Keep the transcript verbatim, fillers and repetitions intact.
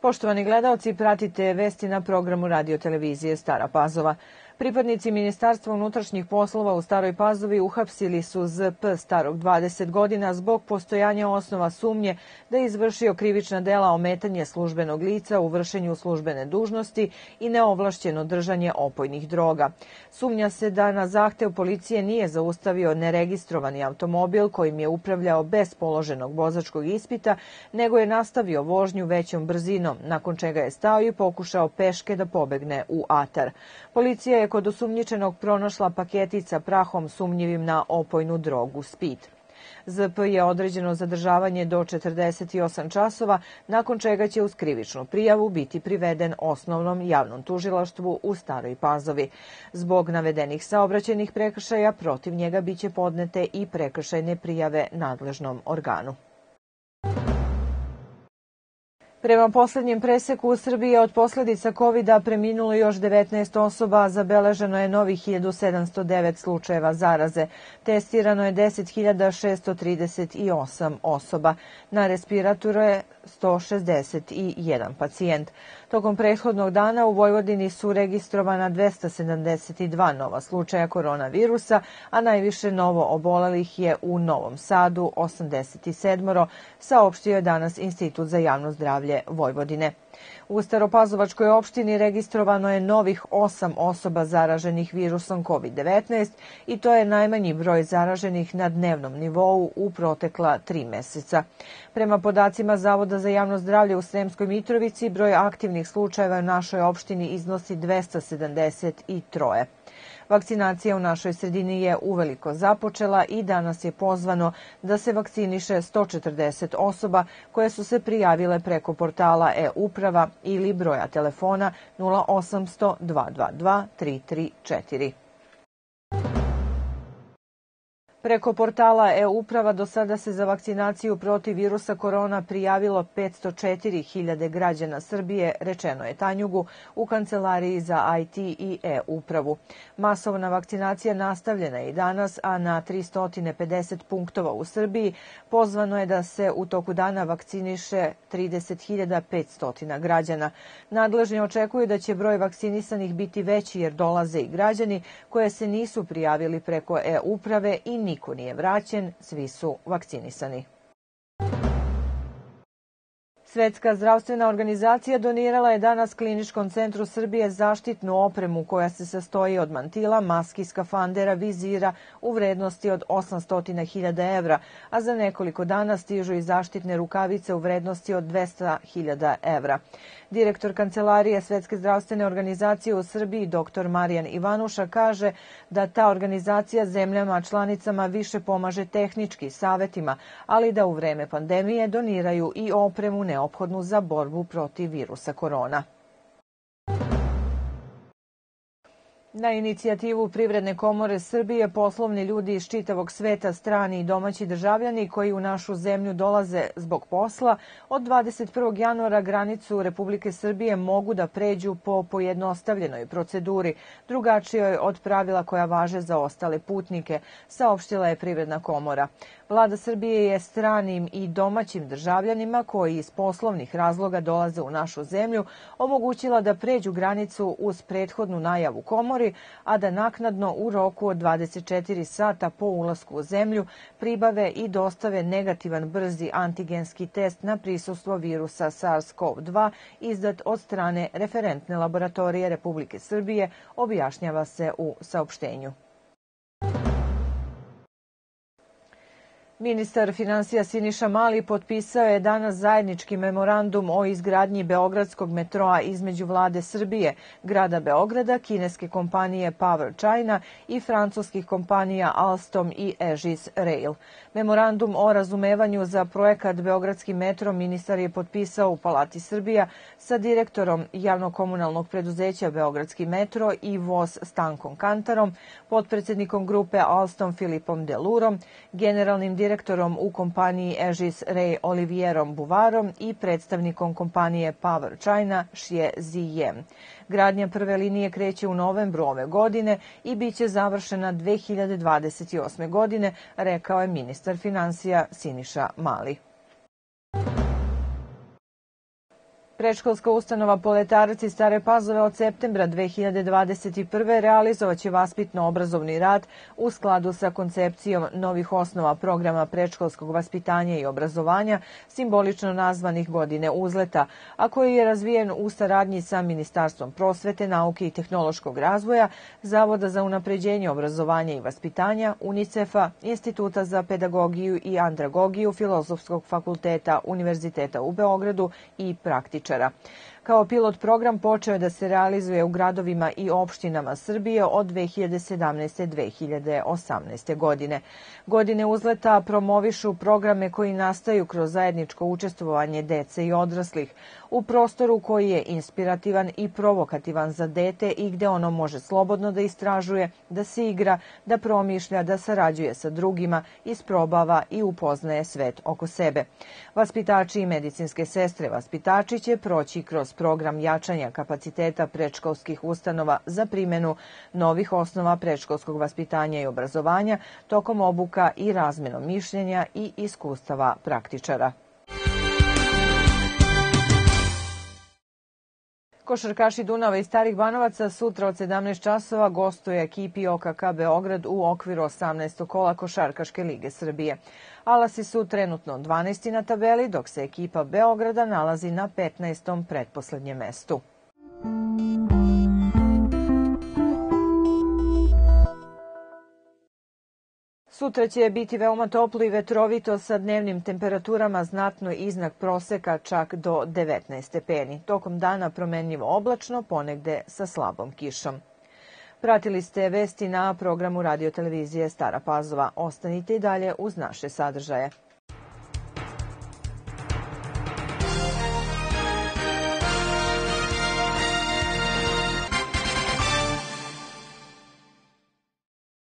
Poštovani gledaoci, pratite vesti na programu radio televizije Stara Pazova. Pripadnici Ministarstva unutrašnjih poslova u Staroj Pazovi uhapsili su Z P starog dvadeset godina zbog postojanja osnova sumnje da je izvršio krivična dela ometanje službenog lica u vršenju službene dužnosti i neovlašćeno držanje opojnih droga. Sumnja se da na zahtev policije nije zaustavio neregistrovani automobil kojim je upravljao bez položenog vozačkog ispita, nego je nastavio vožnju većom brzinom, nakon čega je stao i pokušao peške da pobegne u atar. Policija je kod osumnjičenog pronašla paketica prahom sumnjivim na opojnu drogu speed. Z P je određeno zadržavanje do četrdeset osam časova, nakon čega će uz krivičnu prijavu biti priveden osnovnom javnom tužilaštvu u Staroj Pazovi. Zbog navedenih saobraćajnih prekršaja protiv njega biće podnete i prekršajne prijave nadležnom organu. Prema poslednjem preseku u Srbiji je od posledica kovida preminulo još devetnaest osoba, a zabeleženo je novih hiljadu sedamsto devet slučajeva zaraze. Testirano je deset hiljada šesto trideset osam osoba. Na respiratoru je sto šezdeset jedan pacijent. Tokom prethodnog dana u Vojvodini su registrovana dvesta sedamdeset dva nova slučaja koronavirusa, a najviše novo obolelih je u Novom Sadu, osamdeset sedam, saopštio je danas Institut za javno zdravlje Vojvodine. U Staropazovačkoj opštini registrovano je novih osam osoba zaraženih virusom kovid devetnaest i to je najmanji broj zaraženih na dnevnom nivou u protekla tri meseca. Prema podacima Zavoda za javno zdravlje u Sremskoj Mitrovici, broj aktivnih slučajeva u našoj opštini iznosi dvesta sedamdeset tri. Vakcinacija u našoj sredini je uveliko započela i danas je pozvano da se vakciniše sto četrdeset osoba koje su se prijavile preko portala e-uprava ili broja telefona nula osamsto dva dva dva tri tri četiri. Preko portala e-uprava do sada se za vakcinaciju protiv virusa korona prijavilo petsto četiri hiljade građana Srbije, rečeno je Tanjugu u Kancelariji za I T i e-upravu. Masovna vakcinacija nastavljena je i danas, a na tristo pedeset punktova u Srbiji pozvano je da se u toku dana vakciniše trideset hiljada petsto građana. Nadležni očekuju da će broj vakcinisanih biti veći jer dolaze i građani koje se nisu prijavili preko e-uprave i niko nije vraćen, svi su vakcinisani. Svetska zdravstvena organizacija donirala je danas Kliničkom centru Srbije zaštitnu opremu koja se sastoji od mantila, maski, skafandera, vizira u vrednosti od osamsto hiljada evra, a za nekoliko dana stižu i zaštitne rukavice u vrednosti od dvesta hiljada evra. Direktor Kancelarije Svetske zdravstvene organizacije u Srbiji, dr Marijan Ivanuša, kaže da ta organizacija zemljama članicama više pomaže tehnički savetima, ali da u vreme pandemije doniraju i opremu neophodnu za borbu protiv virusa korona. Na inicijativu Privredne komore Srbije poslovni ljudi iz čitavog sveta, strani i domaći državljani koji u našu zemlju dolaze zbog posla, od dvadeset prvog januara granicu Republike Srbije mogu da pređu po pojednostavljenoj proceduri, drugačijoj od pravila koja važe za ostale putnike, saopštila je Privredna komora. Vlada Srbije je stranim i domaćim državljanima koji iz poslovnih razloga dolaze u našu zemlju omogućila da pređu granicu uz prethodnu najavu komori, a da naknadno u roku od dvadeset četiri sata po ulasku u zemlju pribave i dostave negativan brzi antigenski test na prisustvo virusa SARS CoV dva izdat od strane referentne laboratorije Republike Srbije, objašnjava se u saopštenju. Ministar finansija Siniša Mali potpisao je danas zajednički memorandum o izgradnji beogradskog metroa između Vlade Srbije, grada Beograda, kineske kompanije Power China i francuskih kompanija Alstom i Egis Rail. Memorandum o razumevanju za projekat Beogradski metro ministar je potpisao u Palati Srbija sa direktorom javno-komunalnog preduzeća Beogradski metro i voz Stankom Kantarom, potpredsednikom grupe Alstom Filipom Delurom, generalnim direktorom u kompaniji Egis Rail Olivierom Buvarom i predstavnikom kompanije Power China Xie Ziyem. Gradnja prve linije kreće u novembru ove godine i biće završena dve hiljade dvadeset osme. godine, rekao je ministar finansija Siniša Mali. Predškolska ustanova Poletarac iz Stare Pazove od septembra dve hiljade dvadeset prve realizovaće vaspitno-obrazovni rad u skladu sa koncepcijom novih osnova programa predškolskog vaspitanja i obrazovanja, simbolično nazvanih Godine uzleta, a koji je razvijen u saradnji sa Ministarstvom prosvete, nauke i tehnološkog razvoja, Zavoda za unapređenje obrazovanja i vaspitanja, UNICEF-a, Instituta za pedagogiju i andragogiju Filozofskog fakulteta Univerziteta u Beogradu i praktičara. Kao pilot program počeo je da se realizuje u gradovima i opštinama Srbije od dve hiljade sedamnaeste. do dve hiljade osamnaeste. godine. Godine uzleta promovišu programe koji nastaju kroz zajedničko učestvovanje dece i odraslih u prostoru koji je inspirativan i provokativan za dete i gde ono može slobodno da istražuje, da se igra, da promišlja, da sarađuje sa drugima, isprobava i upoznaje svet oko sebe. Vaspitači i medicinske sestre vaspitači će proći kroz program jačanja kapaciteta predškolskih ustanova za primenu novih osnova predškolskog vaspitanja i obrazovanja tokom obuka i razmenom mišljenja i iskustava praktičara. Košarkaši Dunava i Starih Banovaca sutra od sedamnaest časova gostuje ekipi O K K Beograd u okviru osamnaestog kola Košarkaške lige Srbije. Alasi su trenutno dvanaesti na tabeli, dok se ekipa Beograda nalazi na petnaestom pretposlednjem mestu. Sutra će biti veoma toplo i vetrovito sa dnevnim temperaturama znatno iznad proseka, čak do devetnaest stepeni. Tokom dana promenljivo oblačno, ponegde sa slabom kišom. Pratili ste vesti na programu radio televizije Stara Pazova. Ostanite i dalje uz naše sadržaje.